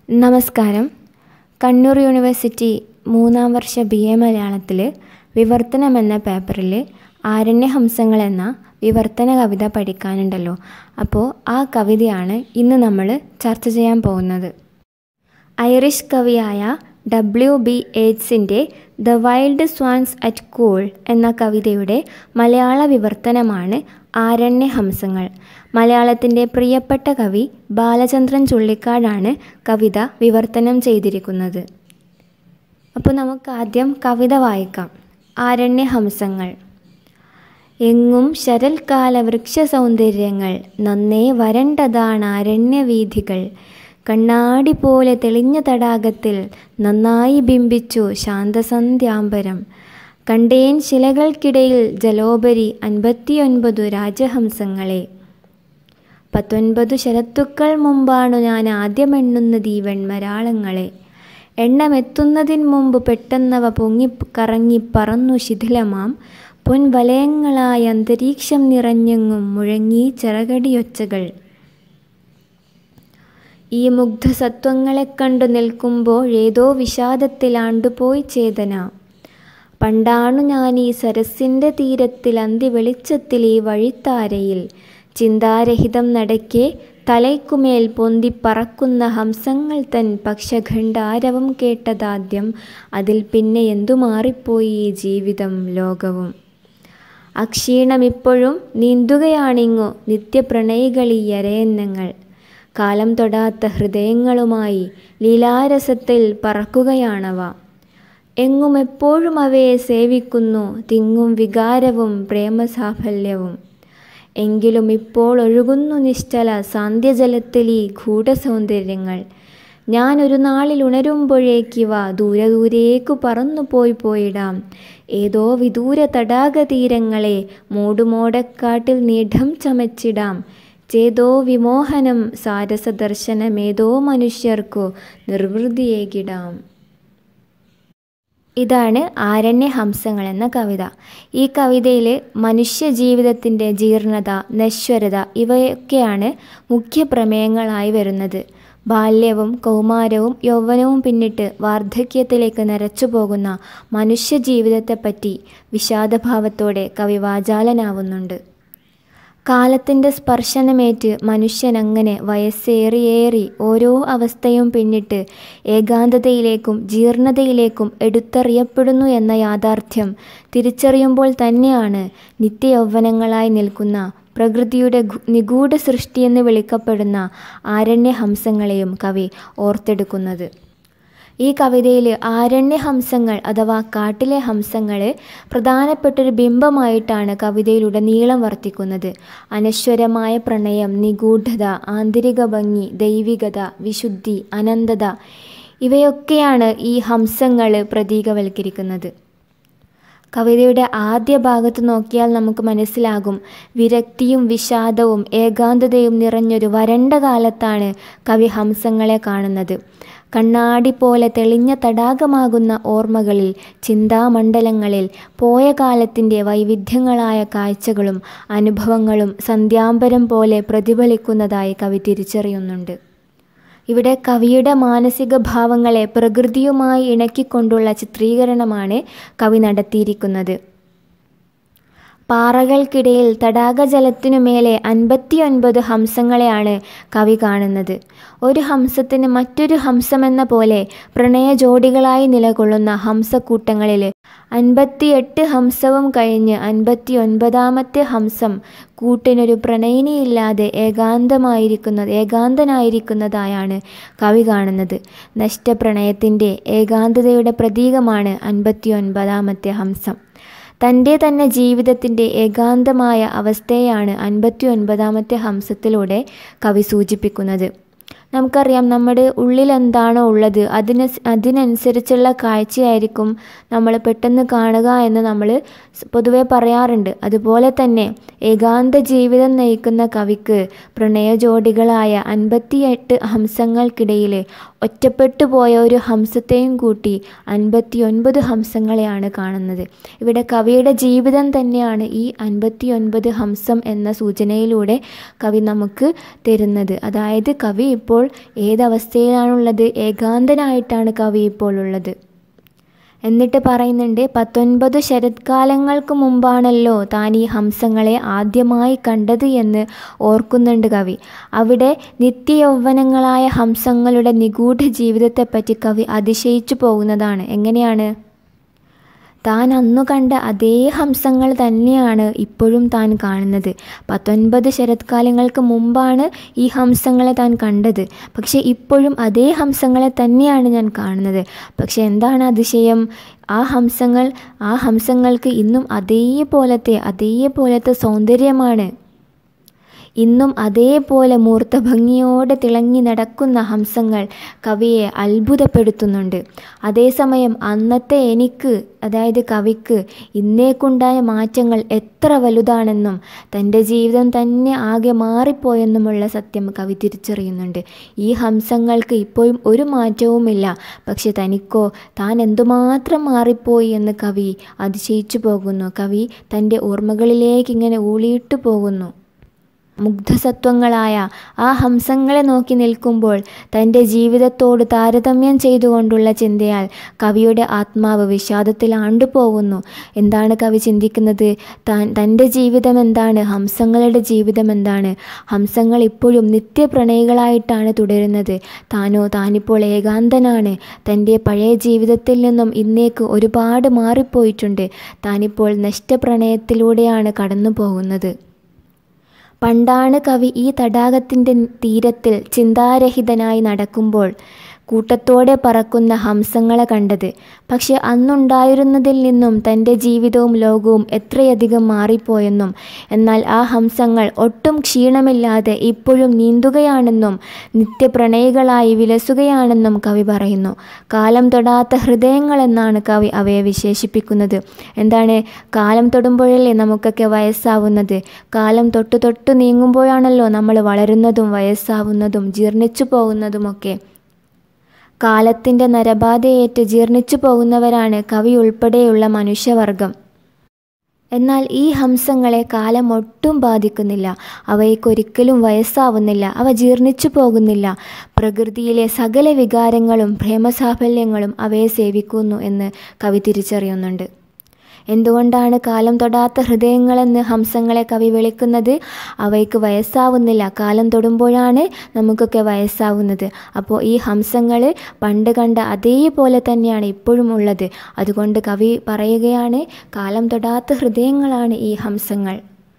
നമസ്കാരം. കണ്ണൂർ യൂണിവേഴ്സിറ്റി 3ാം വർഷ BA മലയാളത്തിൽ വിവർത്തനം എന്ന പേപ്പറിൽ ആരണ്യഹംസങ്ങൾ എന്ന വിവർത്തന കവിത പഠിക്കാനുണ്ടല്ലോ. അപ്പോൾ ആ കവിതയാണ് ഇന്ന് നമ്മൾ ചർച്ച ചെയ്യാൻ പോകുന്നത്. ഐറിഷ് കവിയായ W.B. യേറ്റ്സിൻ്റെ the wild swans at Coole എന്ന കവിതയുടെ മലയാള വിവർത്തനമാണ് ആരണ്യഹംസങ്ങൾ. മലയാളത്തിൻ്റെ പ്രിയപ്പെട്ട കവി ബാലചന്ദ്രൻ ചുള്ളിക്കാടാണ് കവിത വിവർത്തനം ചെയ്തിരിക്കുന്നത്. അപ്പോൾ നമുക്ക് ആദ്യം കവിത വായിക്കാം. ആരണ്യഹംസങ്ങൾ. എങ്ങും ശരൽക്കാല വൃക്ഷ സൗന്ദര്യങ്ങൾ, നന്നേ വരണ്ടതാണ് ആരണ്യവീഥികൾ. കണ്ണാടി പോലെ തെളിഞ്ഞ തടാകത്തിൽ നന്നായി ബിംബിച്ചു ശാന്തസന്ധ്യാംബരം. കണ്ടേൻ ശിലകൾക്കിടയിൽ ജലോപരി 59 രാജഹംസങ്ങളെ. 19 ശരത്തുക്കൾ മുമ്പാണു ഞാൻ ആദ്യമെണ്ണുന്നത് ഈ വെൺമരാളങ്ങളെ. എണ്ണമെത്തുന്നതിന് മുമ്പ് പെട്ടെന്നവ പൊങ്ങിക്കറങ്ങി പറന്നു ശിഥിലമാം പൊൻവലയങ്ങളായ അന്തരീക്ഷം നിറഞ്ഞെങ്ങും മുഴങ്ങി ചിറകടിയൊച്ചകൾ. ഈ മുഗ്ധസത്വങ്ങളെ കണ്ടു നിൽക്കുമ്പോഴേതോ വിഷാദത്തിലാണ്ടുപോയി ചേതന. പണ്ടാണു ഞാൻ ഈ സരസിൻ്റെ തീരത്തിൽ അന്തിവെളിച്ചത്തിൽ ഈ വഴിത്താരയിൽ ചിന്താരഹിതം നടക്കെ തലയ്ക്കുമേൽ പൊന്തിപ്പറക്കുന്ന ഹംസങ്ങൾ തൻ പക്ഷഖണ്ഡാരവം കേട്ടതാദ്യം. അതിൽ പിന്നെ എന്തു മാറിപ്പോയി ഈ ജീവിതം ലോകവും. അക്ഷീണമിപ്പോഴും നീന്തുകയാണിങ്ങു നിത്യപ്രണയികളീ അരയന്നങ്ങൾ. കാലം തൊടാത്ത ഹൃദയങ്ങളുമായി ലീലാരസത്തിൽ പറക്കുകയാണവ. എങ്ങും എപ്പോഴും അവയെ സേവിക്കുന്നു തിങ്ങും വികാരവും പ്രേമസാഫല്യവും. എങ്കിലും ഇപ്പോൾ ഒഴുകുന്നു നിശ്ചല സാന്ധ്യജലത്തിൽ ഈ ഗൂഢസൗന്ദര്യങ്ങൾ. ഞാൻ ഒരു നാളിൽ ഉണരുമ്പോഴേക്കിവ ദൂരെ ദൂരേക്കു പറന്നുപോയിടാം. ഏതോ വിദൂര തടാകതീരങ്ങളെ മൂടുമോടക്കാട്ടിൽ നീഢം ചമച്ചിടാം. ചേതോ വിമോഹനം സാരസദർശനമേതോ മനുഷ്യർക്കു നിർവൃതിയേകിടാം. ഇതാണ് ആരണ്യഹംസങ്ങൾ എന്ന കവിത. ഈ കവിതയിൽ മനുഷ്യ ജീവിതത്തിൻ്റെ ജീർണത, നശ്വരത ഇവയൊക്കെയാണ് മുഖ്യ പ്രമേയങ്ങളായി വരുന്നത്. ബാല്യവും കൗമാരവും യൗവനവും പിന്നിട്ട് വാർദ്ധക്യത്തിലേക്ക് നരച്ചു പോകുന്ന മനുഷ്യ ജീവിതത്തെപ്പറ്റി വിഷാദഭാവത്തോടെ കവി വാചാലനാവുന്നുണ്ട്. കാലത്തിൻ്റെ സ്പർശനമേറ്റ് മനുഷ്യനങ്ങനെ വയസ്സേറിയേറി ഓരോ അവസ്ഥയും പിന്നിട്ട് ഏകാന്തതയിലേക്കും ജീർണതയിലേക്കും എടുത്തെറിയപ്പെടുന്നു എന്ന യാഥാർത്ഥ്യം തിരിച്ചറിയുമ്പോൾ തന്നെയാണ് നിത്യയൗവനങ്ങളായി നിൽക്കുന്ന പ്രകൃതിയുടെ നിഗൂഢ സൃഷ്ടിയെന്ന് വിളിക്കപ്പെടുന്ന ആരണ്യഹംസങ്ങളെയും കവി ഓർത്തെടുക്കുന്നത്. ഈ കവിതയിൽ ആരണ്യഹംസങ്ങൾ അഥവാ കാട്ടിലെ ഹംസങ്ങൾ പ്രധാനപ്പെട്ടൊരു ബിംബമായിട്ടാണ് കവിതയിലുടനീളം വർത്തിക്കുന്നത്. അനശ്വരമായ പ്രണയം, നിഗൂഢത, ആന്തരിക ഭംഗി, ദൈവികത, വിശുദ്ധി, അനന്തത ഇവയൊക്കെയാണ് ഈ ഹംസങ്ങൾ പ്രതീകവൽക്കരിക്കുന്നത്. കവിതയുടെ ആദ്യ ഭാഗത്ത് നോക്കിയാൽ നമുക്ക് മനസ്സിലാകും, വിരക്തിയും വിഷാദവും ഏകാന്തതയും നിറഞ്ഞൊരു വരണ്ട കാലത്താണ് കവി ഹംസങ്ങളെ കാണുന്നത്. കണ്ണാടി പോലെ തെളിഞ്ഞ തടാകമാകുന്ന ഓർമ്മകളിൽ, ചിന്താമണ്ഡലങ്ങളിൽ പോയ കാലത്തിൻ്റെ വൈവിധ്യങ്ങളായ കാഴ്ചകളും അനുഭവങ്ങളും സന്ധ്യാംബരം പോലെ പ്രതിഫലിക്കുന്നതായി കവി തിരിച്ചറിയുന്നുണ്ട്. ഇവിടെ കവിയുടെ മാനസിക ഭാവങ്ങളെ പ്രകൃതിയുമായി ഇണക്കിക്കൊണ്ടുള്ള ചിത്രീകരണമാണ് കവി നടത്തിയിരിക്കുന്നത്. പാറകൾക്കിടയിൽ തടാകജലത്തിനുമേലെ 59 ഹംസങ്ങളെയാണ് കവി കാണുന്നത്. ഒരു ഹംസത്തിന് മറ്റൊരു ഹംസമെന്ന പോലെ പ്രണയ ജോഡികളായി നിലകൊള്ളുന്ന ഹംസക്കൂട്ടങ്ങളിൽ 58 ഹംസവും കഴിഞ്ഞ് 59ാമത്തെ ഹംസം കൂട്ടിനൊരു പ്രണയിനിയില്ലാതെ ഏകാന്തനായിരിക്കുന്നതായാണ് കവി കാണുന്നത്. നഷ്ടപ്രണയത്തിൻ്റെ ഏകാന്തതയുടെ പ്രതീകമാണ് 59ാമത്തെ ഹംസം. തൻ്റെ തന്നെ ജീവിതത്തിൻ്റെ ഏകാന്തമായ അവസ്ഥയെയാണ് 59ാമത്തെ ഹംസത്തിലൂടെ കവി സൂചിപ്പിക്കുന്നത്. നമുക്കറിയാം, നമ്മുടെ ഉള്ളിൽ എന്താണോ ഉള്ളത് അതിനനുസരിച്ചുള്ള കാഴ്ചയായിരിക്കും നമ്മൾ പെട്ടെന്ന് കാണുക എന്ന് നമ്മൾ പൊതുവെ പറയാറുണ്ട്. അതുപോലെ തന്നെ ഏകാന്ത ജീവിതം നയിക്കുന്ന കവിക്ക് പ്രണയ ജോഡികളായ 58 ഹംസങ്ങൾക്കിടയിൽ ഒറ്റപ്പെട്ടു പോയ ഒരു ഹംസത്തെയും കൂട്ടി 59 ഹംസങ്ങളെയാണ് കാണുന്നത്. ഇവിടെ കവിയുടെ ജീവിതം തന്നെയാണ് ഈ 59 ഹംസം എന്ന സൂചനയിലൂടെ കവി നമുക്ക് തരുന്നത്. അതായത് കവി ഇപ്പോൾ ഇപ്പോൾ ഏതവസ്ഥയിലാണുള്ളത്? ഏകാന്തനായിട്ടാണ് കവി ഇപ്പോൾ ഉള്ളത്. എന്നിട്ട് പറയുന്നുണ്ട്, 19 ശരത്കാലങ്ങൾക്ക് മുമ്പാണല്ലോ താൻ ഈ ഹംസങ്ങളെ ആദ്യമായി കണ്ടത് എന്ന് ഓർക്കുന്നുണ്ട് കവി. അവിടെ നിത്യയൗവനങ്ങളായ ഹംസങ്ങളുടെ നിഗൂഢ ജീവിതത്തെപ്പറ്റി കവി അതിശയിച്ചു പോകുന്നതാണ്. എങ്ങനെയാണ്? താൻ അന്നു കണ്ട അതേ ഹംസങ്ങൾ തന്നെയാണ് ഇപ്പോഴും താൻ കാണുന്നത്. 19 ശരത്കാലങ്ങൾക്ക് മുമ്പാണ് ഈ ഹംസങ്ങളെ താൻ കണ്ടത്. പക്ഷെ ഇപ്പോഴും അതേ ഹംസങ്ങളെ തന്നെയാണ് ഞാൻ കാണുന്നത്. പക്ഷെ എന്താണ് അതിശയം? ആ ഹംസങ്ങൾക്ക് ഇന്നും അതേപോലത്തെ സൗന്ദര്യമാണ്. ഇന്നും അതേപോലെ മൂർത്ത ഭംഗിയോടെ തിളങ്ങി നടക്കുന്ന ഹംസങ്ങൾ കവിയെ അത്ഭുതപ്പെടുത്തുന്നുണ്ട്. അതേസമയം അന്നത്തെ എനിക്ക്, അതായത് കവിക്ക്, ഇന്നേക്കുണ്ടായ മാറ്റങ്ങൾ എത്ര വലുതാണെന്നും തൻ്റെ ജീവിതം തന്നെ ആകെ മാറിപ്പോയെന്നുമുള്ള സത്യം കവി തിരിച്ചറിയുന്നുണ്ട്. ഈ ഹംസങ്ങൾക്ക് ഇപ്പോഴും ഒരു മാറ്റവുമില്ല. പക്ഷെ തനിക്കോ താൻ എന്തുമാത്രം മാറിപ്പോയി എന്ന് കവി അതിശയിച്ചു പോകുന്നു. കവി തൻ്റെ ഓർമ്മകളിലേക്ക് ഇങ്ങനെ ഊളിയിട്ടു പോകുന്നു. മുഗ്ധസത്വങ്ങളായ ആ ഹംസങ്ങളെ നോക്കി നിൽക്കുമ്പോൾ തൻ്റെ ജീവിതത്തോട് താരതമ്യം ചെയ്തുകൊണ്ടുള്ള ചിന്തയാൽ കവിയുടെ ആത്മാവ് വിഷാദത്തിൽ ആണ്ടുപോകുന്നു. എന്താണ് കവി ചിന്തിക്കുന്നത്? തൻ്റെ ജീവിതം എന്താണ്? ഹംസങ്ങളുടെ ജീവിതം എന്താണ്? ഹംസങ്ങൾ ഇപ്പോഴും നിത്യപ്രണയികളായിട്ടാണ് തുടരുന്നത്. താനിപ്പോൾ ഏകാന്തനാണ്. തൻ്റെ പഴയ ജീവിതത്തിൽ നിന്നും ഇന്നേക്ക് ഒരുപാട് മാറിപ്പോയിട്ടുണ്ട്. താനിപ്പോൾ നഷ്ടപ്രണയത്തിലൂടെയാണ് കടന്നു പോകുന്നത്. പണ്ടാണ് കവി ഈ തടാകത്തിൻ്റെ തീരത്തിൽ ചിന്താരഹിതനായി നടക്കുമ്പോൾ കൂട്ടത്തോടെ പറക്കുന്ന ഹംസങ്ങളെ കണ്ടത്. പക്ഷെ അന്നുണ്ടായിരുന്നതിൽ നിന്നും തൻ്റെ ജീവിതവും ലോകവും എത്രയധികം മാറിപ്പോയെന്നും, എന്നാൽ ആ ഹംസങ്ങൾ ഒട്ടും ക്ഷീണമില്ലാതെ ഇപ്പോഴും നീന്തുകയാണെന്നും നിത്യപ്രണയികളായി വിലസുകയാണെന്നും കവി പറയുന്നു. കാലം തൊടാത്ത ഹൃദയങ്ങളെന്നാണ് കവി അവയെ വിശേഷിപ്പിക്കുന്നത്. എന്താണ്? കാലം തൊടുമ്പോഴല്ലേ നമുക്കൊക്കെ വയസ്സാവുന്നത്. കാലം തൊട്ട് നീങ്ങുമ്പോഴാണല്ലോ നമ്മൾ വളരുന്നതും വയസ്സാവുന്നതും ജീർണിച്ചു പോകുന്നതുമൊക്കെ. കാലത്തിൻ്റെ നരബാധയേറ്റ് ജീർണിച്ചു പോകുന്നവരാണ് കവി ഉൾപ്പെടെയുള്ള മനുഷ്യവർഗം. എന്നാൽ ഈ ഹംസങ്ങളെ കാലം ഒട്ടും ബാധിക്കുന്നില്ല. അവയ്ക്കൊരിക്കലും വയസ്സാവുന്നില്ല. അവ ജീർണിച്ചു പോകുന്നില്ല. പ്രകൃതിയിലെ സകല വികാരങ്ങളും പ്രേമസാഫല്യങ്ങളും അവയെ സേവിക്കുന്നു എന്ന് കവി തിരിച്ചറിയുന്നുണ്ട്. എന്തുകൊണ്ടാണ് കാലം തൊടാത്ത ഹൃദയങ്ങളെന്ന് ഹംസങ്ങളെ കവി വിളിക്കുന്നത്? അവയ്ക്ക് വയസ്സാവുന്നില്ല. കാലം തൊടുമ്പോഴാണ് നമുക്കൊക്കെ വയസ്സാവുന്നത്. അപ്പോൾ ഈ ഹംസങ്ങൾ പണ്ട് കണ്ട അതേപോലെ തന്നെയാണ് ഇപ്പോഴും ഉള്ളത്. അതുകൊണ്ട് കവി പറയുകയാണ്, കാലം തൊടാത്ത ഹൃദയങ്ങളാണ് ഈ ഹംസങ്ങൾ.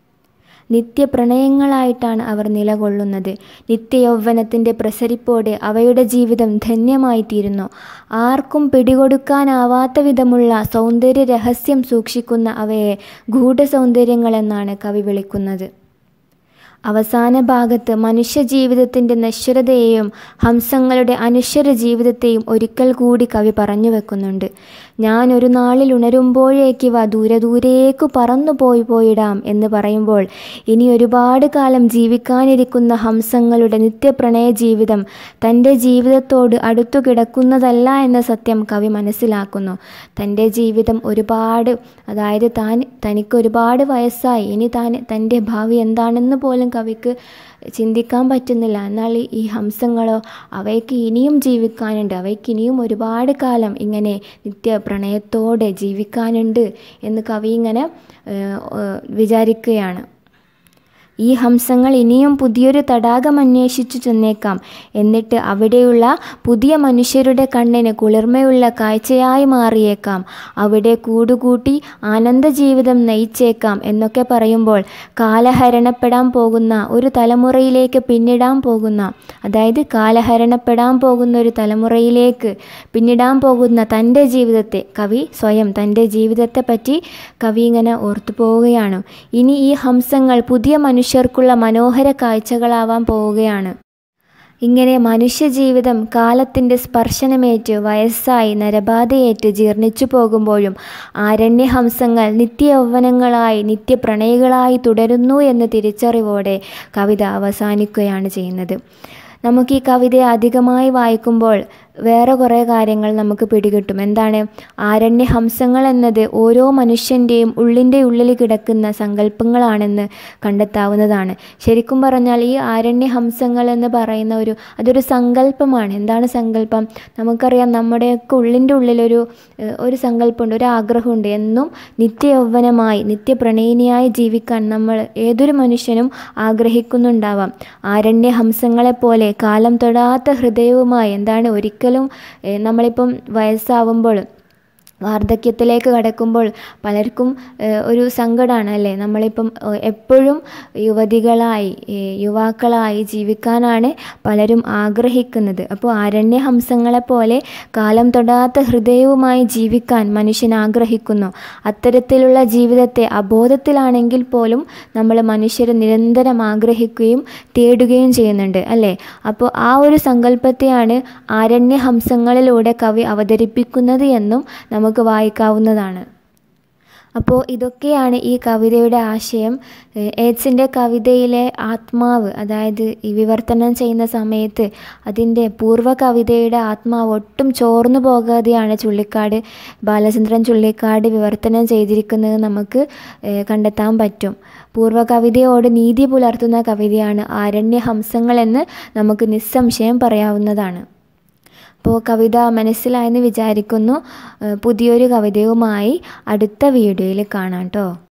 നിത്യപ്രണയങ്ങളായിട്ടാണ് അവർ നിലകൊള്ളുന്നത്. നിത്യയൗവനത്തിൻ്റെ പ്രസരിപ്പോടെ അവയുടെ ജീവിതം ധന്യമായിത്തീരുന്നു. ആർക്കും പിടികൊടുക്കാനാവാത്ത വിധമുള്ള സൗന്ദര്യ രഹസ്യം സൂക്ഷിക്കുന്ന അവയെ ഗൂഢസൗന്ദര്യങ്ങളെന്നാണ് കവി വിളിക്കുന്നത്. അവസാന ഭാഗത്ത് മനുഷ്യജീവിതത്തിൻ്റെ നശ്വരതയെയും ഹംസങ്ങളുടെ അനശ്വര ജീവിതത്തെയും ഒരിക്കൽ കൂടി കവി പറഞ്ഞു വെക്കുന്നുണ്ട്. ഞാനൊരു നാളിൽ ഉണരുമ്പോഴേക്കിവ ദൂരേക്കു പറന്നു പോയിടാം എന്ന് പറയുമ്പോൾ ഇനി ഒരുപാട് കാലം ജീവിക്കാനിരിക്കുന്ന ഹംസങ്ങളുടെ നിത്യപ്രണയ ജീവിതം തൻ്റെ ജീവിതത്തോട് അടുത്തു കിടക്കുന്നതല്ല എന്ന സത്യം കവി മനസ്സിലാക്കുന്നു. തൻ്റെ ജീവിതം അതായത് തനിക്ക് ഒരുപാട് വയസ്സായി. ഇനി തൻ്റെ ഭാവി എന്താണെന്ന് പോലും കവിക്ക് ചിന്തിക്കാൻ പറ്റുന്നില്ല. എന്നാൽ ഈ ഹംസങ്ങളോ, അവയ്ക്ക് ഇനിയും ജീവിക്കാനുണ്ട്. അവയ്ക്ക് ഇനിയും ഒരുപാട് കാലം ഇങ്ങനെ നിത്യപ്രണയത്തോടെ ജീവിക്കാനുണ്ട് എന്ന് കവി ഇങ്ങനെ വിചാരിക്കുകയാണ്. ഈ ഹംസങ്ങൾ ഇനിയും പുതിയൊരു തടാകം അന്വേഷിച്ചു ചെന്നേക്കാം. എന്നിട്ട് അവിടെയുള്ള പുതിയ മനുഷ്യരുടെ കണ്ണിന് കുളിർമയുള്ള കാഴ്ചയായി മാറിയേക്കാം. അവിടെ കൂടുകൂട്ടി ആനന്ദജീവിതം നയിച്ചേക്കാം എന്നൊക്കെ പറയുമ്പോൾ കാലഹരണപ്പെടാൻ പോകുന്ന ഒരു തലമുറയിലേക്ക് പിന്നിടാൻ പോകുന്ന തൻ്റെ ജീവിതത്തെ തൻ്റെ ജീവിതത്തെ പറ്റി കവി ഇങ്ങനെ ഓർത്തു പോവുകയാണ്. ഇനി ഈ ഹംസങ്ങൾ പുതിയ മനുഷ്യർക്കുള്ള മനോഹര കാഴ്ചകളാവാൻ പോവുകയാണ്. ഇങ്ങനെ മനുഷ്യജീവിതം കാലത്തിൻ്റെ സ്പർശനമേറ്റ് വയസ്സായി നരബാധയേറ്റ് ജീർണിച്ചു പോകുമ്പോഴും ആരണ്യഹംസങ്ങൾ നിത്യയൗവനങ്ങളായി നിത്യപ്രണയികളായി തുടരുന്നു എന്ന തിരിച്ചറിവോടെ കവിത അവസാനിക്കുകയാണ് ചെയ്യുന്നത്. നമുക്ക് ഈ കവിതയെ അധികമായി വായിക്കുമ്പോൾ വേറെ കുറേ കാര്യങ്ങൾ നമുക്ക് പിടികിട്ടും. എന്താണ്? ആരണ്യഹംസങ്ങൾ എന്നത് ഓരോ മനുഷ്യൻ്റെയും ഉള്ളിൻ്റെ ഉള്ളിൽ കിടക്കുന്ന സങ്കല്പങ്ങളാണെന്ന് കണ്ടെത്താവുന്നതാണ്. ശരിക്കും പറഞ്ഞാൽ ഈ ആരണ്യഹംസങ്ങൾ എന്ന് പറയുന്ന അതൊരു സങ്കല്പമാണ്. എന്താണ് സങ്കല്പം? നമുക്കറിയാം, നമ്മുടെയൊക്കെ ഉള്ളിൻ്റെ ഉള്ളിലൊരു സങ്കല്പമുണ്ട്, ഒരു ആഗ്രഹമുണ്ട്. എന്നും നിത്യയൗവനമായി നിത്യപ്രണയിനിയായി ജീവിക്കാൻ നമ്മൾ ഏതൊരു മനുഷ്യനും ആഗ്രഹിക്കുന്നുണ്ടാവാം. ആരണ്യഹംസങ്ങളെപ്പോലെ കാലം തൊടാത്ത ഹൃദയവുമായി, എന്താണ്, ഒരിക്കലും നമ്മളിപ്പം വയസ്സാവുമ്പോൾ വാർദ്ധക്യത്തിലേക്ക് കടക്കുമ്പോൾ പലർക്കും ഒരു സങ്കടമാണ് അല്ലേ? നമ്മളിപ്പം എപ്പോഴും യുവാക്കളായി ജീവിക്കാനാണ് പലരും ആഗ്രഹിക്കുന്നത്. അപ്പോൾ ആരണ്യഹംസങ്ങളെപ്പോലെ കാലം തൊടാത്ത ഹൃദയവുമായി ജീവിക്കാൻ മനുഷ്യൻ ആഗ്രഹിക്കുന്നു. അത്തരത്തിലുള്ള ജീവിതത്തെ അബോധത്തിലാണെങ്കിൽ പോലും മനുഷ്യർ നിരന്തരം ആഗ്രഹിക്കുകയും തേടുകയും ചെയ്യുന്നുണ്ട് അല്ലേ? അപ്പോൾ ആ ഒരു സങ്കല്പത്തെയാണ് ആരണ്യഹംസങ്ങളിലൂടെ കവി അവതരിപ്പിക്കുന്നത് എന്നും നമുക്ക് വായിക്കാവുന്നതാണ്. അപ്പോൾ ഇതൊക്കെയാണ് ഈ കവിതയുടെ ആശയം. ഏറ്റ്സിൻ്റെ കവിതയിലെ ആത്മാവ്, അതായത് ഈ വിവർത്തനം ചെയ്യുന്ന സമയത്ത് അതിൻ്റെ പൂർവ്വ കവിതയുടെ ആത്മാവ് ഒട്ടും ചോർന്നു പോകാതെയാണ് ബാലചന്ദ്രൻ ചുള്ളിക്കാട് വിവർത്തനം ചെയ്തിരിക്കുന്നത് നമുക്ക് കണ്ടെത്താൻ പറ്റും. പൂർവ്വ കവിതയോട് നീതി പുലർത്തുന്ന കവിതയാണ് ആരണ്യഹംസങ്ങളെന്ന് നമുക്ക് നിസ്സംശയം പറയാവുന്നതാണ്. അപ്പോൾ കവിത മനസ്സിലായെന്ന് വിചാരിക്കുന്നു. പുതിയൊരു കവിതയുമായി അടുത്ത വീഡിയോയിൽ കാണാം കേട്ടോ.